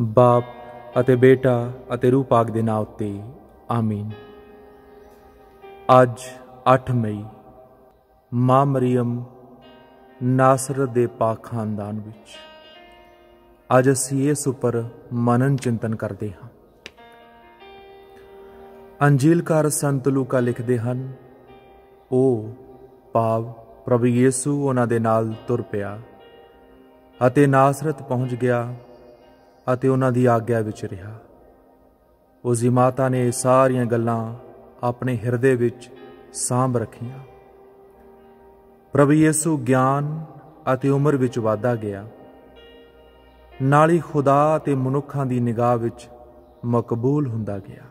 बाप ਅਤੇ बेटा ਅਤੇ रूह पाक ਦੇ ਨਾਂ ਉੱਤੇ आमीन। ਅੱਜ 8 ਮਈ ਮਾਂ ਮਰੀਅਮ ਨਾਸਰਤ ਦੇ ਪਾਕ ਖਾਨਦਾਨ ਵਿੱਚ ਅੱਜ ਅਸੀਂ ਇਸ ਉੱਪਰ ਮਨਨ ਚਿੰਤਨ ਕਰਦੇ ਹਾਂ। ਅੰਜੀਲਕਾਰ ਸੰਤ ਲੂਕਾ ਲਿਖਦੇ ਹਨ, ਉਹ ਭਾਵ ਪ੍ਰਭੂ ਯੇਸੂ ਉਹਨਾਂ ਦੇ ਨਾਲ ਤੁਰ ਪਿਆ ਅਤੇ ਨਾਸਰਤ ਪਹੁੰਚ ਗਿਆ ਅਤੇ ਉਹਨਾਂ ਦੀ ਆਗਿਆ ਵਿੱਚ ਰਿਹਾ। ਉਸ ਦੀ ਮਾਤਾ ਨੇ ਇਹ ਸਾਰੀਆਂ ਗੱਲਾਂ ਆਪਣੇ ਹਿਰਦੇ ਵਿੱਚ ਸਾਂਭ ਰੱਖੀਆਂ। ਪ੍ਰਭੂ ਯੇਸੂ ਗਿਆਨ ਅਤੇ ਉਮਰ ਵਿੱਚ ਵਾਧਾ ਗਿਆ, ਨਾਲ ਹੀ ਖੁਦਾ ਅਤੇ ਮਨੁੱਖਾਂ ਦੀ ਨਿਗਾਹ ਵਿੱਚ ਮਕਬੂਲ ਹੁੰਦਾ ਗਿਆ।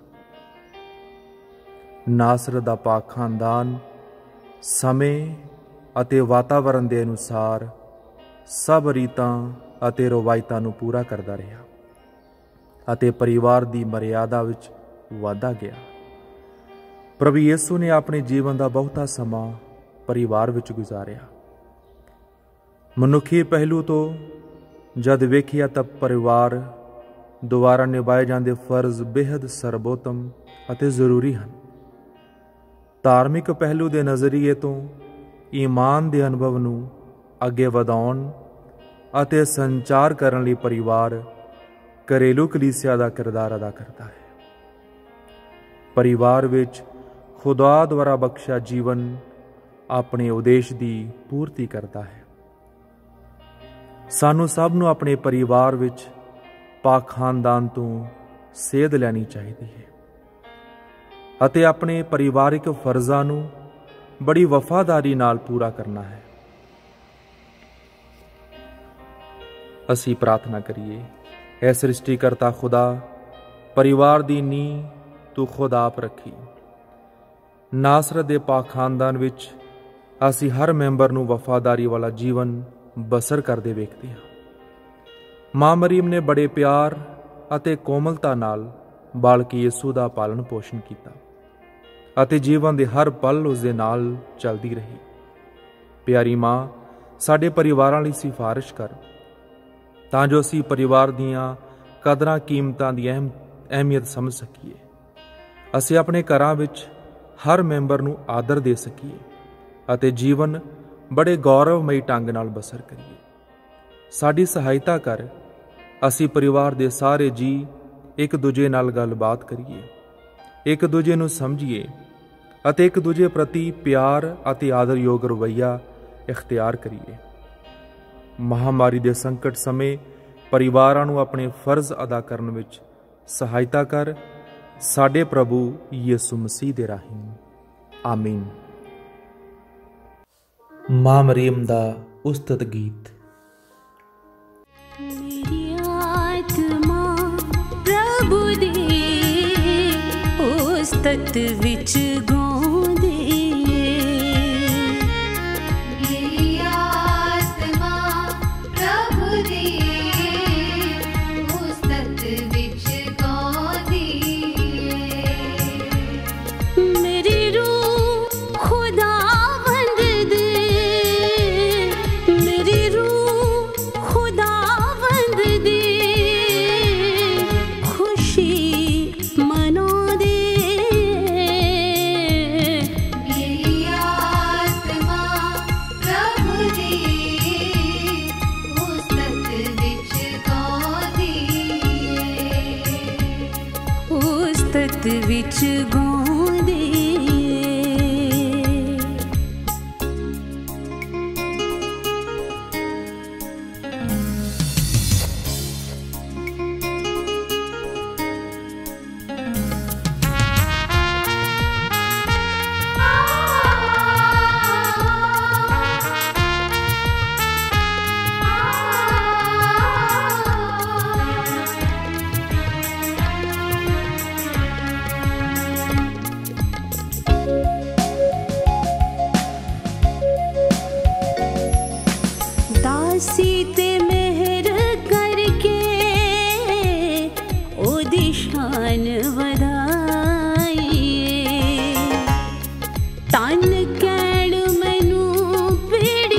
ਨਾਸਰਤ ਦਾ ਪਾਕ ਖਾਨਦਾਨ ਸਮੇਂ ਅਤੇ ਵਾਤਾਵਰਨ ਦੇ ਅਨੁਸਾਰ ਸਭ ਰੀਤਾਂ ਅਤੇ ਰਵਾਇਤਾਂ ਨੂੰ ਪੂਰਾ ਕਰਦਾ ਰਿਹਾ ਅਤੇ ਪਰਿਵਾਰ ਦੀ ਮਰਿਆਦਾ ਵਿੱਚ ਵਾਧਾ ਗਿਆ। ਪ੍ਰਭੂ ਯੇਸੂ ਨੇ ਆਪਣੇ ਜੀਵਨ ਦਾ ਬਹੁਤਾ ਸਮਾਂ ਪਰਿਵਾਰ ਵਿੱਚ ਗੁਜ਼ਾਰਿਆ। ਮਨੁੱਖੀ ਪਹਿਲੂ ਤੋਂ ਜਦ ਵੇਖਿਆ ਤਾਂ ਪਰਿਵਾਰ ਦੁਆਰਾ ਨਿਭਾਏ ਜਾਂਦੇ ਫਰਜ਼ ਬੇਹੱਦ ਸਰਬੋਤਮ ਅਤੇ ਜ਼ਰੂਰੀ ਹਨ। ਧਾਰਮਿਕ ਪਹਿਲੂ ਦੇ ਨਜ਼ਰੀਏ ਤੋਂ ਈਮਾਨ ਦੇ ਅਨੁਭਵ ਨੂੰ ਅੱਗੇ ਵਧਾਉਣ ਅਤੇ ਸੰਚਾਰ ਕਰਨ ਲਈ ਪਰਿਵਾਰ ਘਰੇਲੂ ਕਲੀਸਿਆ ਦਾ ਕਿਰਦਾਰ ਅਦਾ ਕਰਦਾ ਹੈ। ਪਰਿਵਾਰ ਵਿੱਚ ਖੁਦਾ ਦੁਆਰਾ ਬਖਸ਼ਿਆ ਜੀਵਨ ਆਪਣੇ ਉਦੇਸ਼ ਦੀ ਪੂਰਤੀ ਕਰਦਾ ਹੈ। ਸਾਨੂੰ ਸਭ ਨੂੰ ਆਪਣੇ ਪਰਿਵਾਰ ਵਿੱਚ ਪਾਕ ਖਾਨਦਾਨ ਤੋਂ ਸੇਧ ਲੈਣੀ ਚਾਹੀਦੀ ਹੈ ਅਤੇ ਆਪਣੇ ਪਰਿਵਾਰਿਕ ਫਰਜ਼ਾਂ ਨੂੰ ਬੜੀ ਵਫਾਦਾਰੀ ਨਾਲ ਪੂਰਾ ਕਰਨਾ ਹੈ। ਅਸੀਂ ਪ੍ਰਾਰਥਨਾ ਕਰੀਏ। ਐ ਸ੍ਰਿਸ਼ਟੀਕਰਤਾ ਖੁਦਾ, ਪਰਿਵਾਰ ਦੀ ਨੀਂਹ ਤੂੰ ਖੁਦ ਆਪ ਰੱਖੀ। ਨਾਸਰਤ ਦੇ ਪਾਕ ਖਾਨਦਾਨ ਵਿੱਚ ਅਸੀਂ ਹਰ ਮੈਂਬਰ ਨੂੰ ਵਫਾਦਾਰੀ ਵਾਲਾ ਜੀਵਨ ਬਸਰ ਕਰਦੇ ਵੇਖਦੇ ਹਾਂ। ਮਾਂ ਮਰੀਮ ਨੇ ਬੜੇ ਪਿਆਰ ਅਤੇ ਕੋਮਲਤਾ ਨਾਲ ਬਾਲਕ ਯੇਸੂ ਦਾ ਪਾਲਣ ਪੋਸ਼ਣ ਕੀਤਾ ਅਤੇ ਜੀਵਨ ਦੇ ਹਰ ਪਲ ਉਸ ਦੇ ਨਾਲ ਚੱਲਦੀ ਰਹੀ। ਪਿਆਰੀ ਮਾਂ, ਸਾਡੇ ਪਰਿਵਾਰਾਂ ਲਈ ਸਿਫਾਰਿਸ਼ ਕਰ ਤਾਂ ਜੋ ਅਸੀਂ ਪਰਿਵਾਰ ਦੀਆਂ ਕਦਰਾਂ ਕੀਮਤਾਂ ਦੀ ਅਹਿਮੀਅਤ ਸਮਝ ਸਕੀਏ। ਅਸੀਂ ਆਪਣੇ ਘਰਾਂ ਵਿੱਚ ਹਰ ਮੈਂਬਰ ਨੂੰ ਆਦਰ ਦੇ ਸਕੀਏ ਅਤੇ ਜੀਵਨ ਬੜੇ ਗੌਰਵਮਈ ਢੰਗ ਨਾਲ ਬਸਰ ਕਰੀਏ। ਸਾਡੀ ਸਹਾਇਤਾ ਕਰ, ਅਸੀਂ ਪਰਿਵਾਰ ਦੇ ਸਾਰੇ ਜੀਅ ਇੱਕ ਦੂਜੇ ਨਾਲ ਗੱਲਬਾਤ ਕਰੀਏ, ਇੱਕ ਦੂਜੇ ਨੂੰ ਸਮਝੀਏ ਅਤੇ ਇੱਕ ਦੂਜੇ ਪ੍ਰਤੀ ਪਿਆਰ ਅਤੇ ਆਦਰਯੋਗ ਰਵੱਈਆ ਇਖਤਿਆਰ ਕਰੀਏ। ਮਹਾਮਾਰੀ ਦੇ ਸੰਕਟ ਸਮੇਂ ਪਰਿਵਾਰਾਂ ਨੂੰ ਆਪਣੇ ਫਰਜ਼ ਅਦਾ ਕਰਨ ਵਿੱਚ ਸਹਾਇਤਾ ਕਰ, ਸਾਡੇ ਪ੍ਰਭੂ ਯਿਸੂ ਮਸੀਹ ਦੇ ਰਾਹੀਂ। ਆਮੀਨ। ਮਾਂ ਮਰੀਮ ਦਾ ਉਸਤਤ ਗੀਤ। ਮੇਰੀ ਆਤਮਾ ਪ੍ਰਭੂ ਦੇ ਉਸਤਤ ਵਿੱਚ ਗਾਉਂਦੀ ਵਿੱਚ ਗਾਉਂਦੇ।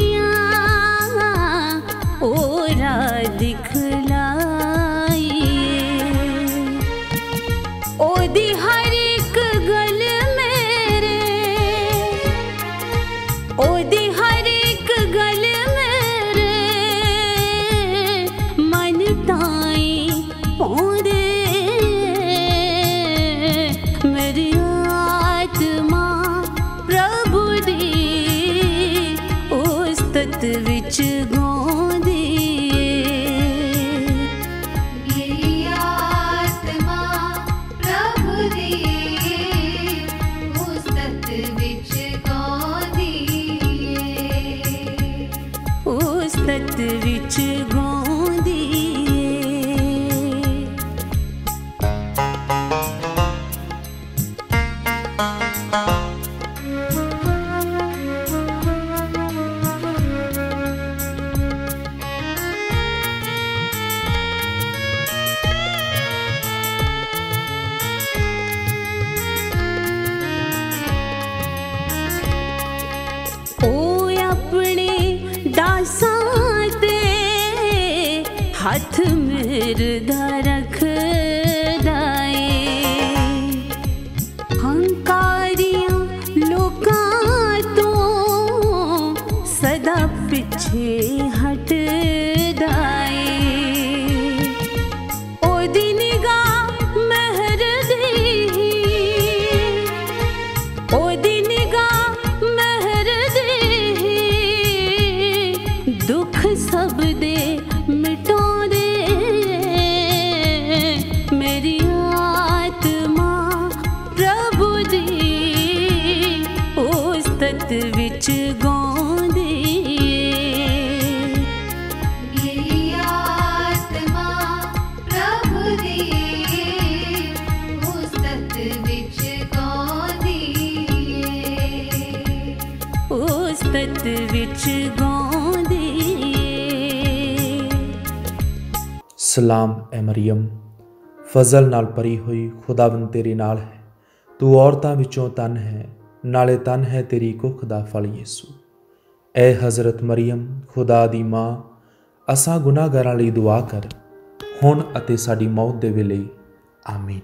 दिखलाइए हथ मिरदा रख दाए हंकारियां लोकां तो सदा पिछे हट दाए ओदी निगाह महर दी ओदी निगाह महर दी दुख सब दे मिटाउंदे मेरी आत्मा प्रभु दी उस्तत विच गाउंदी मेरी आत्मा प्रभु दी उस्तत विच गाउंदी उस्तत विच गाउंदी ਸਲਾਮ ਐ ਮਰੀਮ, ਫਜ਼ਲ ਨਾਲ ਭਰੀ ਹੋਈ ਖੁਦਾਵੰਦ ਤੇਰੇ ਨਾਲ ਹੈ। ਤੂੰ ਔਰਤਾਂ ਵਿੱਚੋਂ ਧਨ ਹੈ, ਨਾਲੇ ਧਨ ਹੈ ਤੇਰੀ ਕੁੱਖ ਦਾ ਫਲ ਯਿਸੂ। ਐ ਹਜ਼ਰਤ ਮਰੀਮ ਖੁਦਾ ਦੀ ਮਾਂ, ਅਸਾਂ ਗੁਨਾਹਗਾਰਾਂ ਲਈ ਦੁਆ ਕਰ, ਹੁਣ ਅਤੇ ਸਾਡੀ ਮੌਤ ਦੇ ਵੇਲੇ ਆਮੀਨ।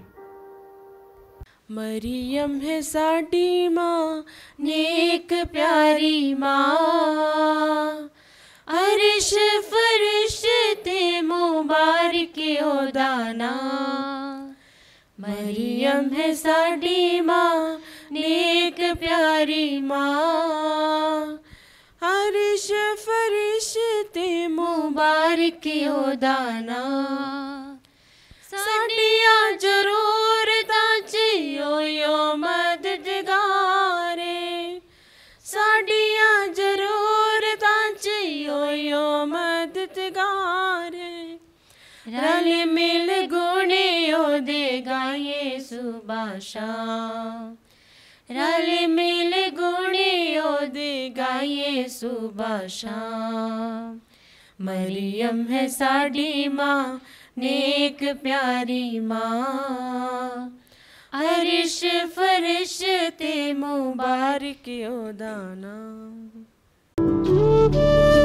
मरियम है साडी माँ, नेक प्यारी माँ, अरिश फरिश्ते मुबारक ओदाना। मरियम है साडी माँ, नेक प्यारी माँ, अरिश फरिश्ते मुबारक ओदाना। साडियां जरूरतां च यो मददगारे, साडियां जरूरतां च यो मददगारे। रल मिल गुणे ओदे गाये सुबह शाम, रल मिल गुणे ओदे गाये सुबह शाम। मरियम है साडी माँ, नेक प्यारी माँ, अरिश फरिश्ते मुबारक ओदा नाम।